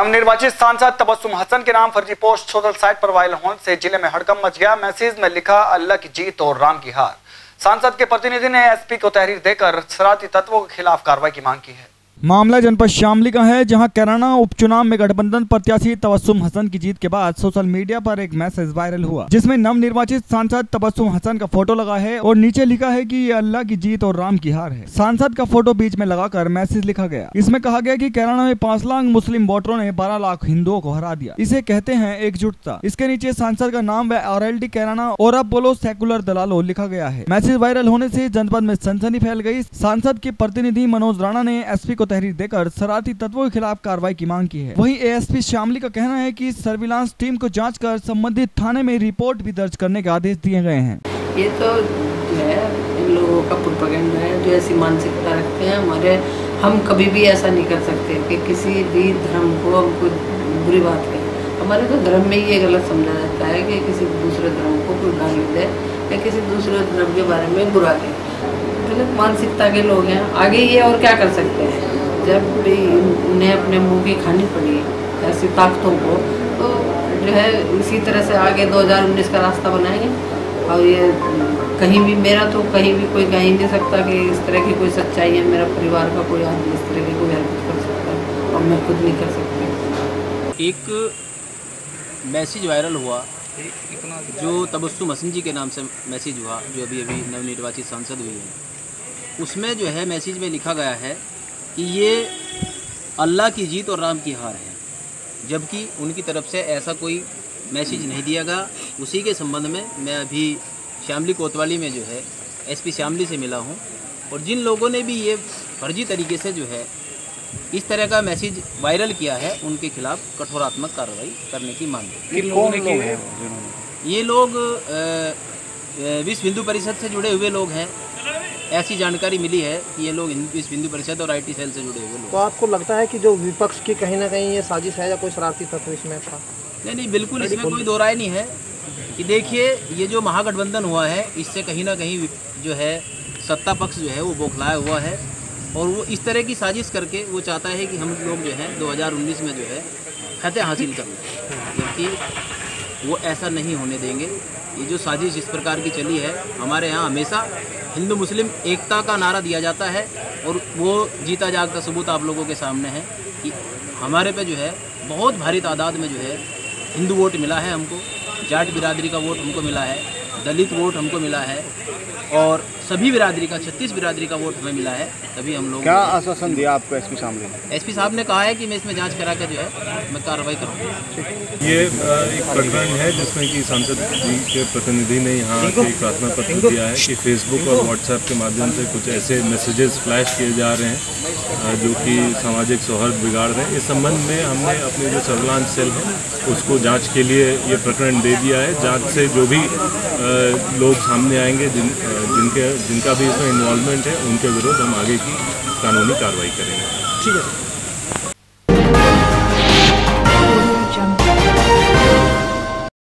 नवनिर्वाचित सांसद तबस्सुम हसन के नाम फर्जी पोस्ट सोशल साइट पर वायरल होने से जिले में हड़कंप मच गया। मैसेज में लिखा अल्लाह की जीत और राम की हार। सांसद के प्रतिनिधि ने एसपी को तहरीर देकर शरारती तत्वों के खिलाफ कार्रवाई की मांग की है। मामला जनपद शामली का है, जहां कैराना उपचुनाव में गठबंधन प्रत्याशी तबस्सुम हसन की जीत के बाद सोशल मीडिया पर एक मैसेज वायरल हुआ, जिसमें नवनिर्वाचित सांसद तबस्सुम हसन का फोटो लगा है और नीचे लिखा है कि ये अल्लाह की जीत और राम की हार है। सांसद का फोटो बीच में लगाकर मैसेज लिखा गया। इसमें कहा गया कि कैराना में 5 लाख मुस्लिम वोटरों ने 12 लाख हिंदुओं को हरा दिया। इसे कहते हैं एकजुटता। इसके नीचे सांसद का नाम व RLD कैराना और अब बोलो सेकुलर दलालो लिखा गया है। मैसेज वायरल होने से जनपद में सनसनी फैल गई। सांसद के प्रतिनिधि मनोज राणा ने एसपी को तहरीर देकर शरारती तत्वों के खिलाफ कार्रवाई की मांग की है। वहीं एएसपी शामली का कहना है कि सर्विलांस टीम को जांच कर संबंधित थाने में रिपोर्ट भी दर्ज करने के आदेश दिए गए हैं। ये तो जो है इन लोगों का प्रोपेगेंडा है, जो ऐसी मानसिकता रखते हैं। हम कभी भी ऐसा नहीं कर सकते कि किसी भी धर्म को हमको बुरी बात करें। हमारे तो धर्म में ये गलत समझा जाता है कि किसी दूसरे धर्म को कोई गाली दे या किसी दूसरे धर्म के बारे में बुरा कहे। गलत मानसिकता के लोग हैं, आगे ये और क्या कर सकते हैं। जब भी उन्हें अपने मुंह की खानी पड़ी ऐसी ताकतों को, तो जो है इसी तरह से आगे 2019 का रास्ता बनाएंगे। और ये कहीं भी मेरा तो कहीं भी कोई कह ही नहीं सकता कि इस तरह की कोई सच्चाई है। मेरा परिवार का कोई आदमी इस तरह की कोई हरकत कर सकता है और मैं खुद नहीं कर सकती। एक मैसेज वायरल हुआ जो तबस्सुम हसन जी के नाम से मैसेज हुआ, जो अभी नवनिर्वाचित सांसद हुई है। उसमें जो है मैसेज में लिखा गया है कि ये अल्लाह की जीत और राम की हार है, जबकि उनकी तरफ से ऐसा कोई मैसेज नहीं दिया गया। उसी के संबंध में मैं अभी शामली कोतवाली में जो है एसपी शामली से मिला हूं, और जिन लोगों ने भी ये फर्जी तरीके से जो है इस तरह का मैसेज वायरल किया है, उनके खिलाफ कठोरात्मक कार्रवाई करने की मांग है। ये लोग विश्व हिंदू परिषद से जुड़े हुए लोग हैं। ऐसी जानकारी मिली है कि ये लोग विश्व हिंदू परिषद और IT सेल से जुड़े हुए लोग। तो आपको लगता है कि जो विपक्ष की कहीं ना कहीं ये साजिश है या कोई शरारती तत्व इसमें था? नहीं, बिल्कुल इसमें कोई दो राय नहीं है। कि देखिए, ये जो महागठबंधन हुआ है, इससे कहीं ना कहीं जो है सत्ता पक्ष जो है वो बौखलाया हुआ है, और वो इस तरह की साजिश करके वो चाहता है कि हम लोग जो है 2019 में जो है फतह हासिल कर लें, जबकि वो ऐसा नहीं होने देंगे। ये जो साजिश इस प्रकार की चली है, हमारे यहाँ हमेशा हिंदू मुस्लिम एकता का नारा दिया जाता है, और वो जीता जागता सबूत आप लोगों के सामने है कि हमारे पे जो है बहुत भारी तादाद में जो है हिंदू वोट मिला है हमको, जाट बिरादरी का वोट हमको मिला है, दलित वोट हमको मिला है, और सभी बिरादरी का 36 बिरादरी का वोट हमें मिला है। तभी हम लोग। क्या आश्वासन दिया आपको एसपी सामने? एसपी साहब ने कहा है कि मैं इसमें जांच करा कर जो है मैं कार्रवाई करूँगा। ये एक प्रकरण है जिसमें कि सांसद जी के प्रतिनिधि ने यहाँ एक प्रार्थना पत्र दिया है कि फेसबुक और व्हाट्सएप के माध्यम से कुछ ऐसे मैसेजेस फ्लैश किए जा रहे हैं जो कि सामाजिक सौहार्द बिगाड़ रहे हैं। इस संबंध में हमने अपने जो सर्विलांस सेल है उसको जांच के लिए ये प्रकरण दे दिया है। जांच से जो भी लोग सामने आएंगे जिनका भी इसमें इन्वॉल्वमेंट है, उनके विरुद्ध हम आगे की कानूनी कार्रवाई करेंगे। ठीक है।